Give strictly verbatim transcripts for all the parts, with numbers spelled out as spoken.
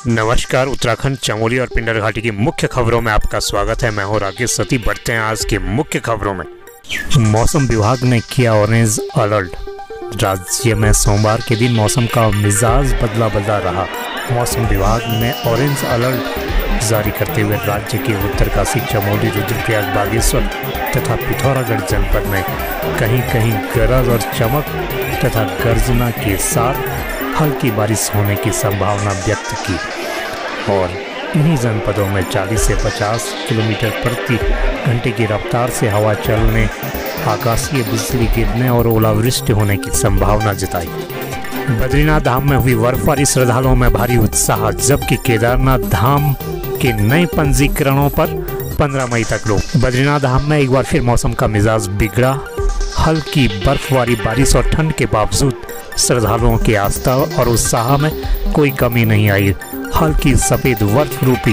नमस्कार। उत्तराखंड, चमोली और पिंडर घाटी की मुख्य खबरों में आपका स्वागत है। मैं हूं राकेश सती। बढ़ते हैं आज के मुख्य खबरों में। मौसम विभाग ने किया ऑरेंज अलर्ट। राज्य में सोमवार के दिन मौसम का मिजाज बदला बदला रहा। मौसम विभाग ने ऑरेंज अलर्ट जारी करते हुए राज्य के उत्तरकाशी, चमोली, रुद्रप्रयाग, बागेश्वर तथा पिथौरागढ़ जनपद में कहीं कहीं गरज और चमक तथा गर्जना के साथ हल्की बारिश होने की संभावना व्यक्त की और इन्हीं जनपदों में चालीस से पचास किलोमीटर प्रति घंटे की रफ्तार से हवा चलने, आकाशीय बिजली गिरने और ओलावृष्टि होने की संभावना जताई। बद्रीनाथ धाम में हुई बर्फबारी, श्रद्धालुओं में भारी उत्साह। जबकि केदारनाथ धाम के नए पंजीकरणों पर पंद्रह मई तक रोक। बद्रीनाथ धाम में एक बार फिर मौसम का मिजाज बिगड़ा। हल्की बर्फबारी, बारिश और ठंड के बावजूद श्रद्धालुओं की आस्था और उत्साह में कोई कमी नहीं आई। हल्की सफेद बर्फ रूपी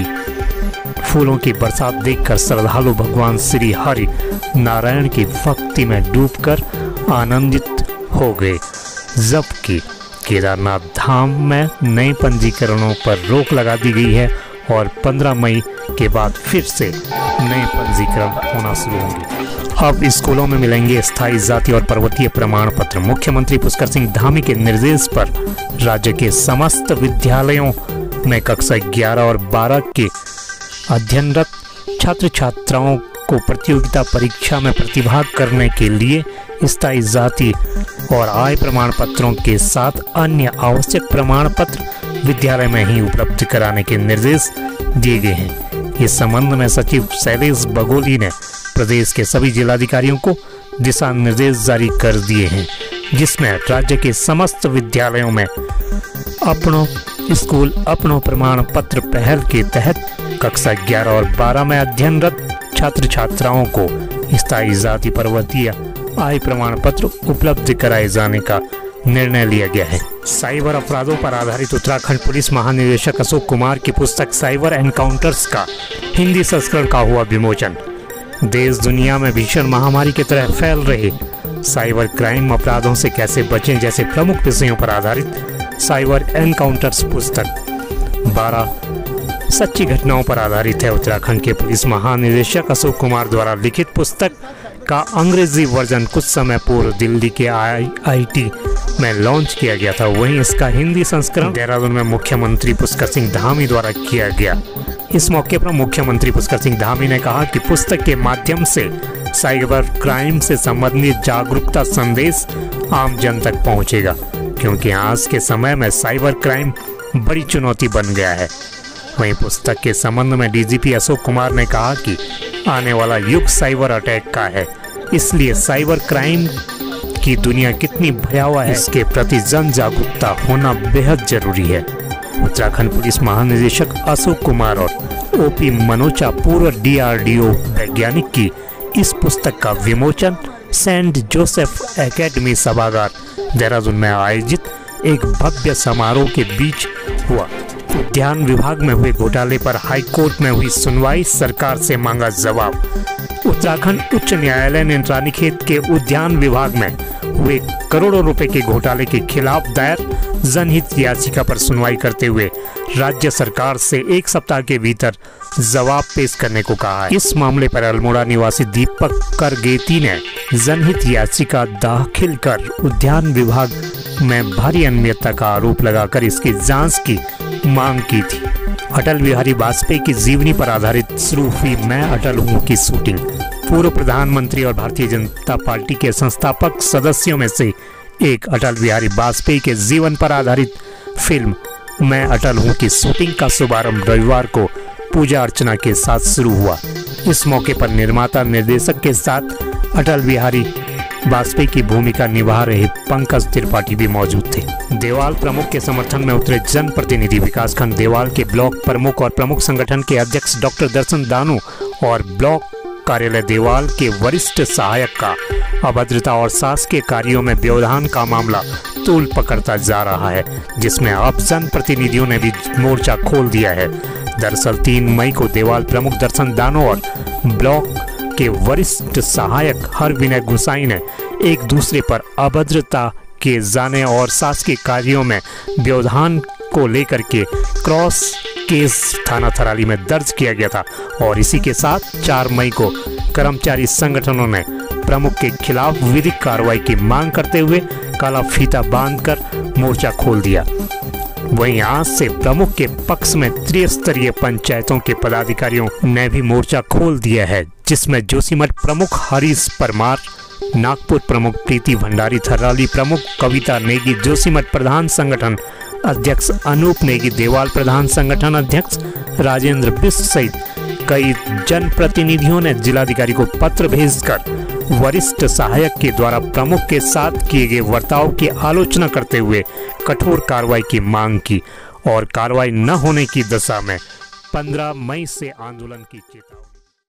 फूलों की बरसात देखकर श्रद्धालु भगवान श्री हरि नारायण की भक्ति में डूबकर आनंदित हो गए। जबकि केदारनाथ धाम में नए पंजीकरणों पर रोक लगा दी गई है और पंद्रह मई के बाद फिर से नए पंजीकरण होना शुरू होंगे। अब स्कूलों में मिलेंगे स्थायी जाति और पर्वतीय प्रमाण पत्र। मुख्यमंत्री पुष्कर सिंह धामी के निर्देश पर राज्य के समस्त विद्यालयों में कक्षा ग्यारह और बारह के अध्ययनरत छात्र छात्राओं को प्रतियोगिता परीक्षा में प्रतिभाग करने के लिए स्थायी जाति और आय प्रमाण पत्रों के साथ अन्य आवश्यक प्रमाण पत्र विद्यालय में ही उपलब्ध कराने के निर्देश दिए गए हैं। इस संबंध में सचिव शैलेश बगोली ने प्रदेश के सभी जिलाधिकारियों को दिशा निर्देश जारी कर दिए हैं, जिसमें राज्य के समस्त विद्यालयों में अपनों स्कूल अपनों प्रमाण पत्र पहल के तहत कक्षा ग्यारह और बारह में अध्ययनरत छात्र छात्राओं को स्थायी जाति पर्वतीय आय प्रमाण पत्र उपलब्ध कराए जाने का निर्णय लिया गया है। साइबर अपराधों पर आधारित उत्तराखंड पुलिस महानिदेशक अशोक कुमार की पुस्तक साइबर एनकाउंटर्स का हिंदी संस्करण का हुआ विमोचन। देश दुनिया में भीषण महामारी की तरह फैल रहे साइबर क्राइम अपराधों से कैसे बचें जैसे प्रमुख विषयों पर आधारित साइबर एनकाउंटर्स पुस्तक बारह सच्ची घटनाओं पर आधारित है। उत्तराखंड के पुलिस महानिदेशक अशोक कुमार द्वारा लिखित पुस्तक का अंग्रेजी वर्जन कुछ समय पूर्व दिल्ली के आई आई टी में लॉन्च किया गया था। वहीं इसका हिंदी संस्करण देहरादून में मुख्यमंत्री पुष्कर सिंह धामी द्वारा किया गया। इस मौके पर मुख्यमंत्री पुष्कर सिंह धामी ने कहा कि पुस्तक के माध्यम से साइबर क्राइम से संबंधित जागरूकता संदेश आम जन तक पहुंचेगा, क्योंकि आज के समय में साइबर क्राइम बड़ी चुनौती बन गया है। वहीं पुस्तक के संबंध में D G P Ashok Kumar ने कहा कि आने वाला युग साइबर अटैक का है, इसलिए साइबर क्राइम की दुनिया कितनी भयावह है इसके प्रति जन जागरूकता होना बेहद जरूरी है। उत्तराखंड पुलिस महानिदेशक अशोक कुमार और ओ पी मनोचा, पूर्व डी आर डी ओ वैज्ञानिक की इस पुस्तक का विमोचन सेंट जोसेफ एकेडमी सभागार देहरादून में आयोजित एक भव्य समारोह के बीच हुआ। उद्यान विभाग में हुए घोटाले पर हाईकोर्ट में हुई सुनवाई, सरकार से मांगा जवाब। उत्तराखंड उच्च न्यायालय ने रानीखेत के उद्यान विभाग में हुए करोड़ों रुपए के घोटाले के खिलाफ दायर जनहित याचिका पर सुनवाई करते हुए राज्य सरकार से एक सप्ताह के भीतर जवाब पेश करने को कहा है। इस मामले पर अल्मोड़ा निवासी दीपक करगेती ने जनहित याचिका दाखिल कर उद्यान विभाग में भारी अनियमितता का आरोप लगाकर इसकी जांच की मांग की थी। अटल बिहारी वाजपेयी की जीवनी पर आधारित शुरू हुई मैं अटल हूँ की शूटिंग पूर्व प्रधानमंत्री और भारतीय जनता पार्टी के संस्थापक सदस्यों में से एक अटल बिहारी वाजपेयी के जीवन पर आधारित फिल्म मैं अटल हूँ की शूटिंग का शुभारंभ रविवार को पूजा अर्चना के साथ शुरू हुआ। इस मौके पर निर्माता निर्देशक के साथ अटल बिहारी वाजपेयी की भूमिका निभा रहे पंकज त्रिपाठी भी मौजूद थे। देवाल प्रमुख के समर्थन में उतरे जनप्रतिनिधि विकासखंड देवाल के ब्लॉक प्रमुख और प्रमुख संगठन के अध्यक्ष डॉक्टर दर्शन दानू और ब्लॉक कार्यालय देवाल के वरिष्ठ सहायक का अभद्रता और शासकीय कार्यों में व्यवधान का मामला तूल पकड़ता जा रहा है, जिसमें अब जनप्रतिनिधियों ने भी मोर्चा खोल दिया है। दरअसल तीन मई को देवाल प्रमुख दर्शन दानू और ब्लॉक के वरिष्ठ सहायक हर विनय गुसाई ने एक दूसरे पर अभद्रता किए जाने और शासकीय कार्यों में व्यवधान को लेकर के क्रॉस केस थाना थराली में दर्ज किया गया था और इसी के साथ चार मई को कर्मचारी संगठनों ने प्रमुख के खिलाफ विधिक कार्रवाई की मांग करते हुए काला फीता बांधकर मोर्चा खोल दिया। वहीं आज से प्रमुख के पक्ष में त्रिस्तरीय पंचायतों के पदाधिकारियों ने भी मोर्चा खोल दिया है, जिसमें जोशीमठ प्रमुख हरीश परमार, नागपुर प्रमुख प्रीति भंडारी, थराली प्रमुख कविता नेगी, जोशीमठ प्रधान संगठन अध्यक्ष अनूप नेगी, देवाल प्रधान संगठन अध्यक्ष राजेंद्र बिष्ट सहित कई जनप्रतिनिधियों ने जिलाधिकारी को पत्र भेजकर वरिष्ठ सहायक के द्वारा प्रमुख के साथ किए गए बर्ताव की आलोचना करते हुए कठोर कार्रवाई की मांग की और कार्रवाई न होने की दशा में पंद्रह मई से आंदोलन की चेतावनी